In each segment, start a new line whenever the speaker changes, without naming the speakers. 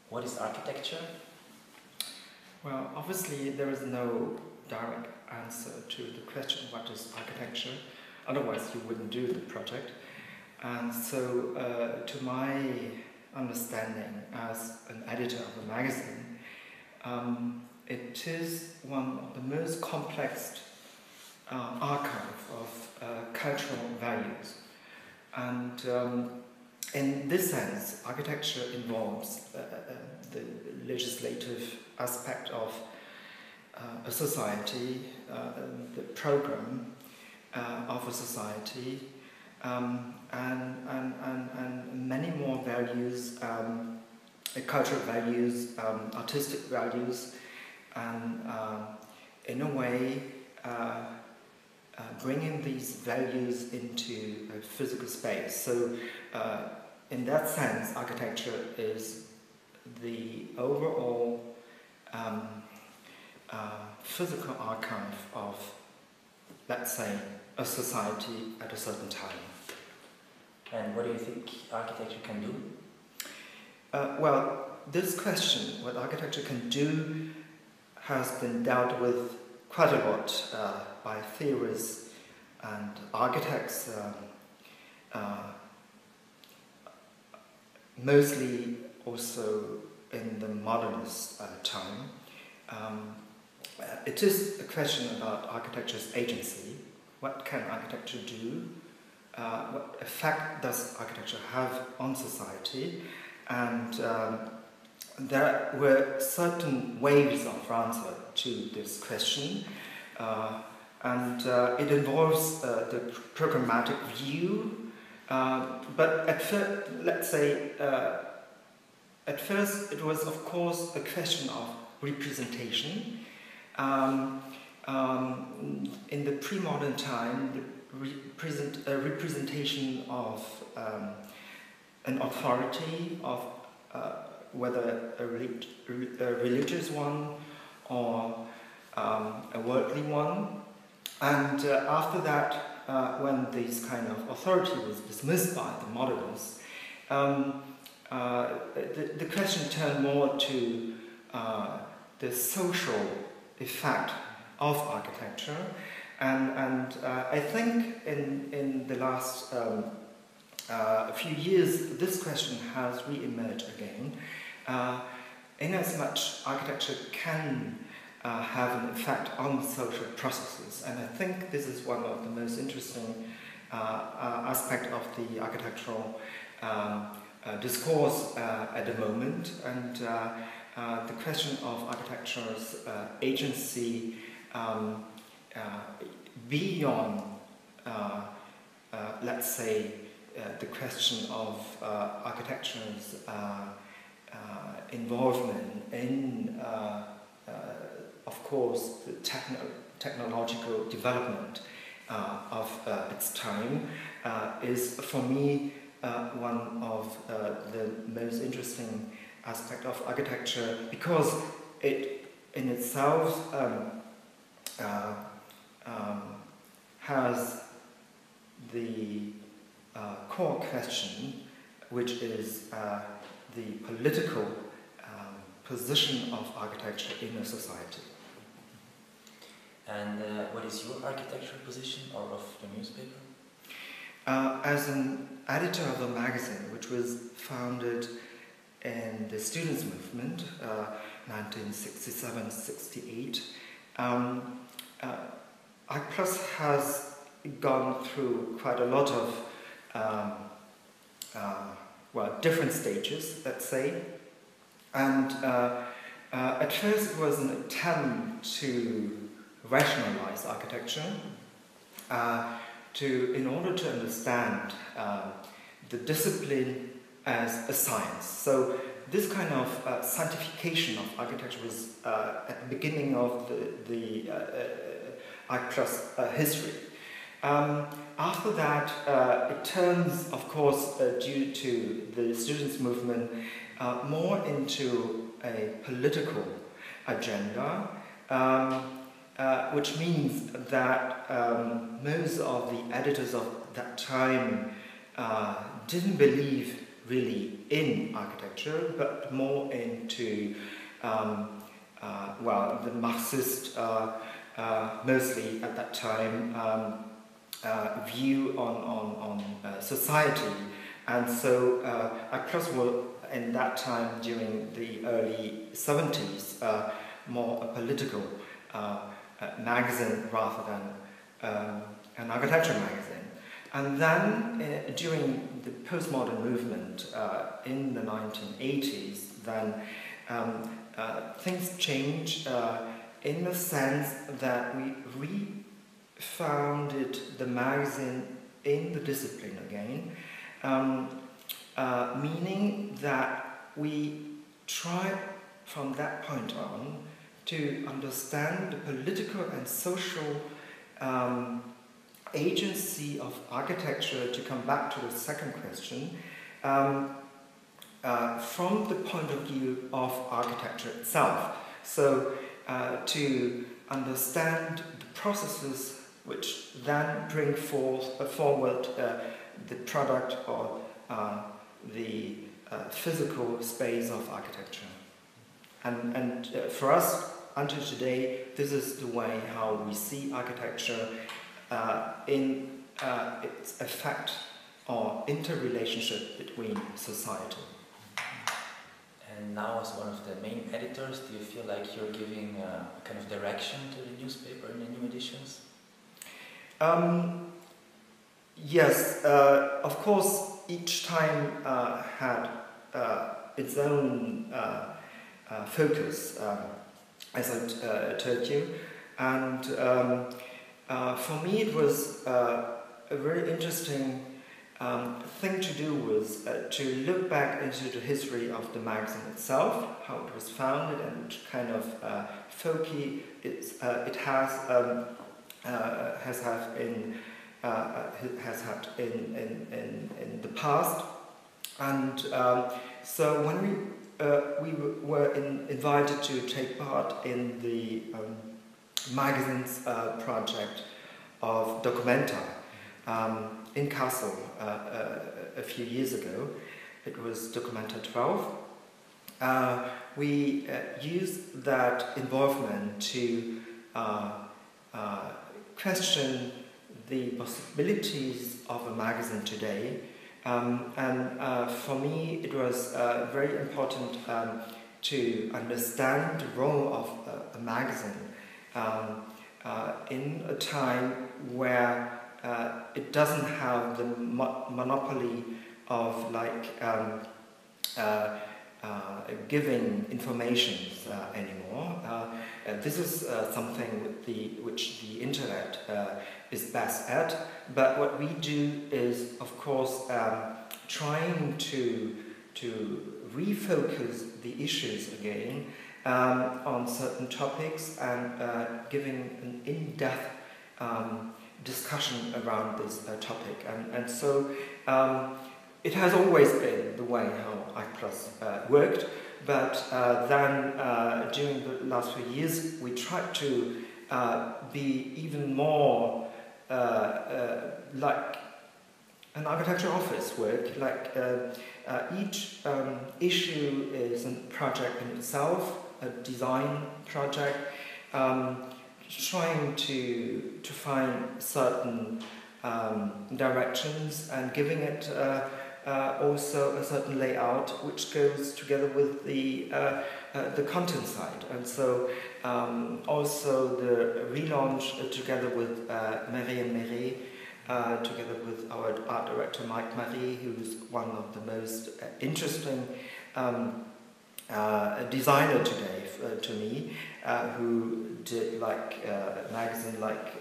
What is architecture?
Well, obviously there is no direct answer to the question what is architecture, otherwise you wouldn't do the project. And so to my understanding as an editor of a magazine, it is one of the most complex archive of cultural values. And in this sense, architecture involves the legislative aspect of a society, the program of a society, and many more values, cultural values, artistic values, and in a way bringing these values into a physical space. So in that sense, architecture is the overall physical archive of, let's say, a society at a certain time.
And what do you think architecture can do?
Well, this question, what architecture can do, has been dealt with quite a lot by theorists and architects, mostly also in the modernist time. It is a question about architecture's agency. What can architecture do? What effect does architecture have on society? And there were certain ways of answer to this question, and it involves the programmatic view. But at first, let's say, at first it was, of course, a question of representation. In the pre-modern time, the representation of an authority, of whether a religious one or a worldly one. And after that, when this kind of authority was dismissed by the modernists, the question turned more to the social effect of architecture. And I think in the last few years, this question has re-emerged again. In as much architecture can have an effect on social processes, and I think this is one of the most interesting aspects of the architectural discourse at the moment. And the question of architecture's agency beyond, let's say, the question of architecture's involvement in, of course, the technological development of its time is, for me, one of the most interesting aspects of architecture, because it in itself has the core question, which is the political position of architecture in a society.
And what is your architectural position, or of the newspaper?
As an editor of a magazine, which was founded in the students' movement, 1967-68, I+ has gone through quite a lot of different stages, let's say. And at first it was an attempt to rationalize architecture, in order to understand the discipline as a science. So this kind of scientification of architecture was at the beginning of the I+ history. After that, it turns, of course, due to the students' movement, more into a political agenda, which means that most of the editors of that time didn't believe really in architecture, but more into well, the Marxist, mostly at that time, view on society. And so Across were in that time during the early 70s more a political magazine rather than an architecture magazine. And then during the postmodern movement in the 1980s, then things changed in the sense that we refounded the magazine in the discipline again, meaning that we tried from that point on to understand the political and social agency of architecture, to come back to the second question, from the point of view of architecture itself. So to understand the processes which then bring forward the product or the physical space of architecture. And for us, until today, this is the way how we see architecture in its effect or interrelationship between society.
And now, as one of the main editors, do you feel like you're giving a kind of direction to the newspaper in the new editions?
Yes, of course, each time had its own focus, as I told you, and for me it was a very interesting thing to do was to look back into the history of the magazine itself, how it was founded and which kind of folky it has had in the past. And so when we were invited to take part in the magazine's project of Documenta in Kassel a few years ago, it was Documenta 12. We used that involvement to question the possibilities of a magazine today, and for me it was very important to understand the role of a magazine in a time where it doesn't have the monopoly of giving information anymore. This is something which the internet is best at, but what we do is, of course, trying to refocus the issues again on certain topics and giving an in-depth discussion around this topic. And so it has always been the way how I+ worked, but then during the last few years we tried to be even more like an architecture office work, like each issue is a project in itself, a design project, trying to find certain directions and giving it also a certain layout which goes together with the content side. And so also the relaunch together with Marie and Marie, together with our art director Mike Marie, who's one of the most interesting designer today to me, who did like a magazine like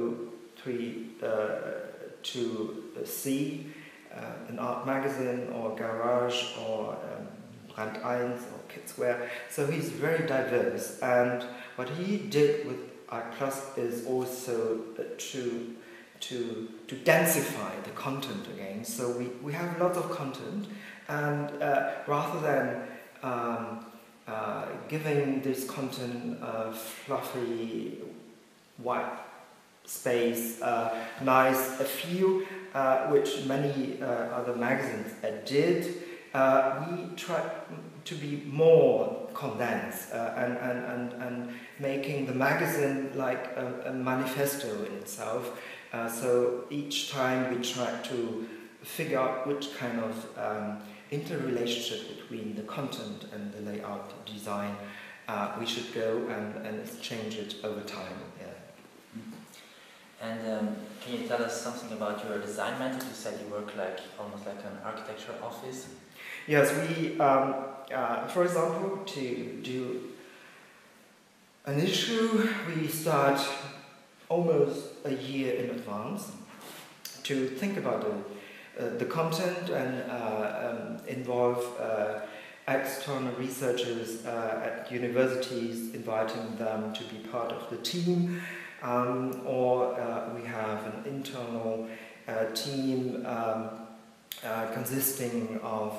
O32C, an art magazine, or Garage, or Brand 1, or Kidswear. So he's very diverse, and what he did with Art+ is also to densify the content again. So we have lots of content, and rather than giving this content a fluffy white space, nice feel, which many other magazines did, we try to be more condensed and making the magazine like a manifesto in itself. So each time we try to figure out which kind of interrelationship between the content and the layout design we should go and change it over time. Yeah.
And can you tell us something about your design method? You said you work like almost like an architecture office.
Yes, we, for example, to do an issue, we start almost a year in advance to think about the content and involve external researchers at universities, inviting them to be part of the team, or we have an internal team consisting of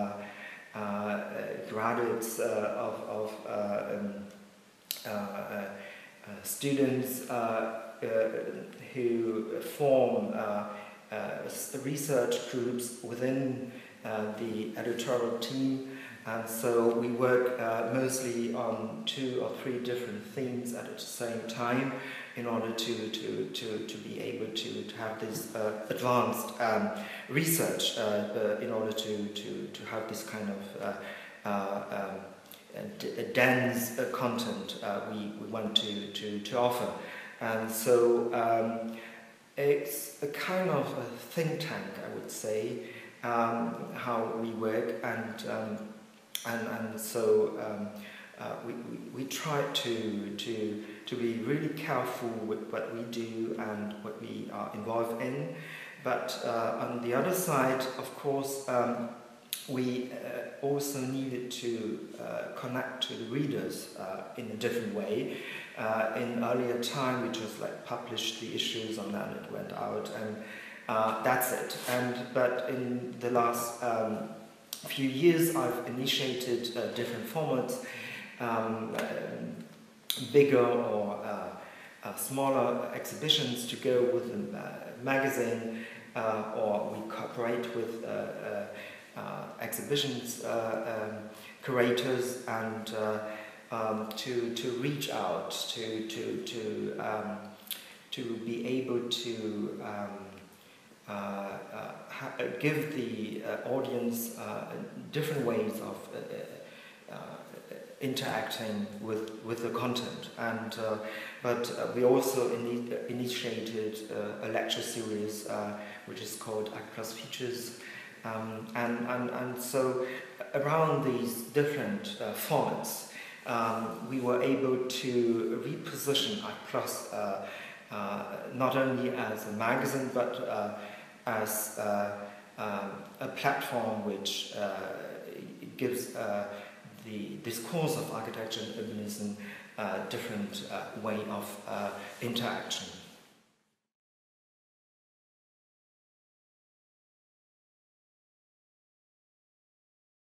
graduates of students who form research groups within the editorial team, and so we work mostly on 2 or 3 different themes at the same time in order to be able to have this advanced research in order to have this kind of dense content we want to offer. And so it's a kind of a think tank, I would say, how we work, and so we try to be really careful with what we do and what we are involved in. But on the other side, of course, we also needed to connect to the readers in a different way. In earlier time, we just like published the issues and then it went out, and that's it. But in the last few years, I've initiated different formats, bigger or smaller exhibitions to go with the magazine, or we cooperate with exhibitions curators, and to reach out to be able to give the audience different ways of interacting with the content. And but we also initiated a lecture series which is called Act Plus Features, and so around these different formats we were able to reposition Act Plus not only as a magazine but as a platform which gives the discourse of architecture and urbanism a different way of interaction.